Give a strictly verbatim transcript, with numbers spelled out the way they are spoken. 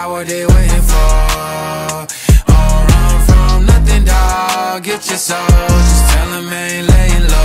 got what they waiting for. Don't run from nothing, dawg, get your soul.